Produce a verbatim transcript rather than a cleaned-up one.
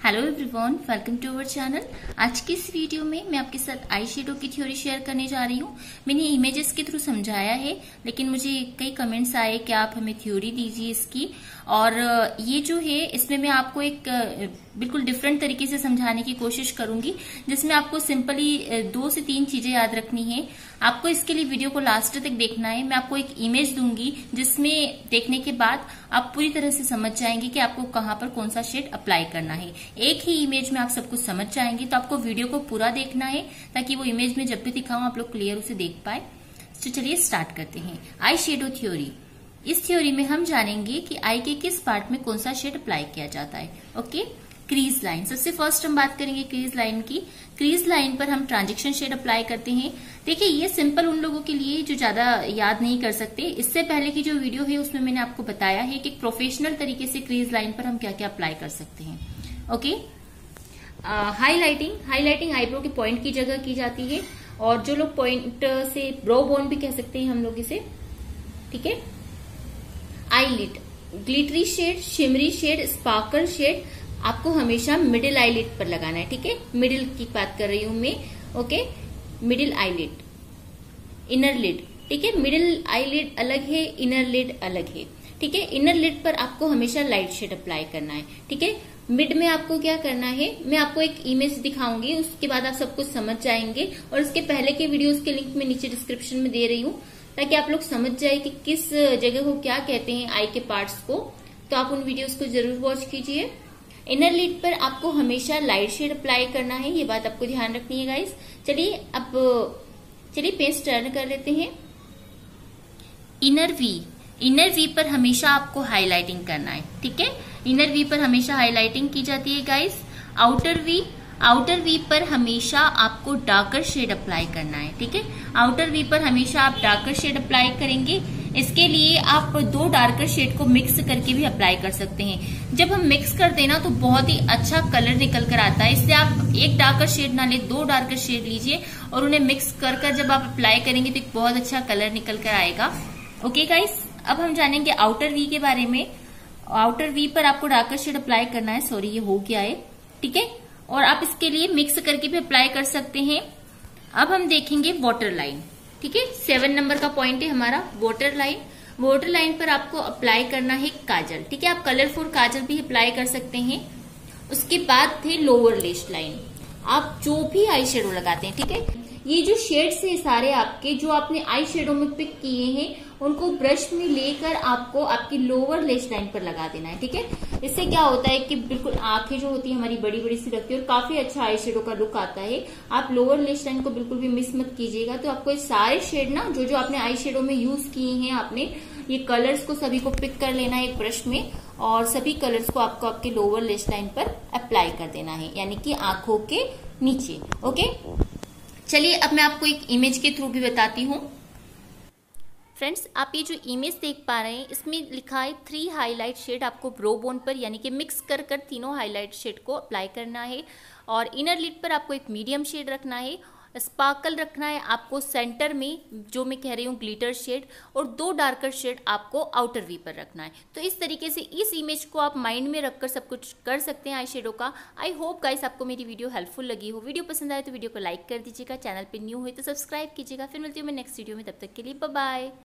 Hello everyone, welcome to our channel. आज की इस वीडियो में मैं आपके साथ आई शेडो की थ्योरी शेयर करने जा रही हूँ। मैंने इमेजेस के थ्रू समझाया है, लेकिन मुझे कई कमेंट्स आए कि आप हमें थ्योरी दीजिए इसकी। और ये जो है इसमें मैं आपको एक बिल्कुल डिफरेंट तरीके से समझाने की कोशिश करूंगी, जिसमें आपको सिंपली दो से तीन चीजें याद रखनी है। आपको इसके लिए वीडियो को लास्ट तक देखना है। मैं आपको एक इमेज दूंगी, जिसमें देखने के बाद आप पूरी तरह से समझ जाएंगे कि आपको कहाँ पर कौन सा शेड अप्लाई करना है। एक ही इमेज में आप सब कुछ समझ जाएंगे, तो आपको वीडियो को पूरा देखना है ताकि वो इमेज में जब भी दिखाऊं आप लोग क्लियर उसे देख पाए। तो चलिए स्टार्ट करते हैं। Eye shadow theory. इस थ्योरी में हम जानेंगे कि आई के किस पार्ट में कौन सा शेड अप्लाई किया जाता है। Okay, crease line. सबसे फर्स्ट हम बात करेंगे क्रीज लाइन की। क्रीज लाइन पर हम ट्रांजेक्शन शेड अप्लाई करते हैं। देखिए, ये सिंपल उन लोगों के लिए जो ज्यादा याद नहीं कर सकते। इससे पहले की जो वीडियो है उसमें मैंने आपको बताया है कि प्रोफेशनल तरीके से क्रीज लाइन पर हम क्या क्या अप्लाई कर सकते हैं। Okay, highlighting. हाईलाइटिंग आईब्रो के पॉइंट की जगह की जाती है, और जो लोग पॉइंट से ब्रो बोन भी कह सकते हैं हम लोग इसे, ठीक है। Eyelid, glittery shade, shimmery shade, sparkle shade आपको हमेशा मिडिल आईलिड पर लगाना है, ठीक है। मिडिल की बात कर रही हूं मैं। Okay, middle eyelid, inner lid, ठीक है। मिडिल आईलिड अलग है, इनर लिड अलग है, ठीक है। इनर लिड पर आपको हमेशा लाइट शेड अप्लाई करना है, ठीक है। मिड में आपको क्या करना है, मैं आपको एक इमेज दिखाऊंगी, उसके बाद आप सब कुछ समझ जाएंगे। और इसके पहले के वीडियोस के लिंक मैं नीचे डिस्क्रिप्शन में दे रही हूँ, ताकि आप लोग समझ जाए कि किस जगह को क्या कहते हैं आई के पार्ट्स को। तो आप उन वीडियोस को जरूर वॉच कीजिए। इनर लिड पर आपको हमेशा लाइट शेड अप्लाई करना है, ये बात आपको ध्यान रखनी है गाइस। चलिए अब चलिए पेज टर्न कर लेते हैं। Inner we. इनर वी पर हमेशा आपको हाईलाइटिंग करना है, ठीक है। इनर वी पर हमेशा हाईलाइटिंग की जाती है guys. Outer V. Outer V पर हमेशा आपको डार्कर शेड अप्लाई करना है, ठीक है। आउटर वी पर हमेशा आप डार्कर शेड अप्लाई करेंगे। इसके लिए आप दो डार्कर शेड को मिक्स करके भी अप्लाई कर सकते हैं। जब हम मिक्स करते हैं ना, तो बहुत ही अच्छा कलर निकल कर आता है। इसलिए आप एक डार्कर शेड ना ले, दो डार्कर शेड लीजिए और उन्हें मिक्स कर कर जब आप अप्लाई करेंगे तो एक बहुत अच्छा कलर निकल कर आएगा। ओके गाइस, अब हम जानेंगे आउटर वी के बारे में। आउटर वी पर आपको डार्कर शेड अप्लाई करना है। सॉरी, ये हो गया है, ठीक है। और आप इसके लिए मिक्स करके भी अप्लाई कर सकते हैं। अब हम देखेंगे वाटर लाइन, ठीक है। सेवन नंबर का पॉइंट है हमारा वाटर लाइन। वाटर लाइन पर आपको अप्लाई करना है काजल, ठीक है। आप कलरफुल काजल भी अप्लाई कर सकते हैं। उसके बाद थे लोअर लेश लाइन। आप जो भी आई शेडो लगाते हैं, ठीक है, ये जो शेड्स है सारे आपके जो आपने आई शेडो में पिक किए हैं, उनको ब्रश में लेकर आपको आपकी लोअर लेश लाइन पर लगा देना है, ठीक है। इससे क्या होता है कि बिल्कुल आंखें जो होती है हमारी बड़ी बड़ी सी लगती है और काफी अच्छा आई शेडो का लुक आता है। आप लोअर लेश लाइन को बिल्कुल भी मिस मत कीजिएगा। तो आपको ये सारे शेड ना, जो जो आपने आई शेडो में यूज किए हैं, आपने ये कलर्स को सभी को पिक कर लेना है एक ब्रश में, और सभी कलर्स को आपको आपके लोअर लेश लाइन पर अप्लाई कर देना है, यानी कि आंखों के नीचे। ओके, चलिए अब मैं आपको एक इमेज के थ्रू भी बताती हूँ। फ्रेंड्स, आप ये जो इमेज देख पा रहे हैं, इसमें लिखा है थ्री हाईलाइट शेड आपको ब्रो बोन पर, यानी कि मिक्स कर कर तीनों हाईलाइट शेड को अप्लाई करना है। और इनर लिड पर आपको एक मीडियम शेड रखना है। स्पार्कल रखना है आपको सेंटर में, जो मैं कह रही हूँ ग्लिटर शेड, और दो डार्कर शेड आपको आउटर वी पर रखना है। तो इस तरीके से इस इमेज को आप माइंड में रखकर सब कुछ कर सकते हैं आई शेडो का। आई होप गाइस आपको मेरी वीडियो हेल्पफुल लगी हो। वीडियो पसंद आए तो वीडियो को लाइक कर दीजिएगा। चैनल पे न्यू हुई तो सब्सक्राइब कीजिएगा। फिर मिलती हूँ मैं नेक्स्ट वीडियो में, तब तक के लिए बाय बाय।